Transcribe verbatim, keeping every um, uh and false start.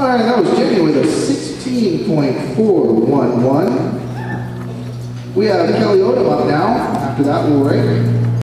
All right, that was Jeni with a sixteen point four one one. We have Kelly Odom up now. After that, we'll rate.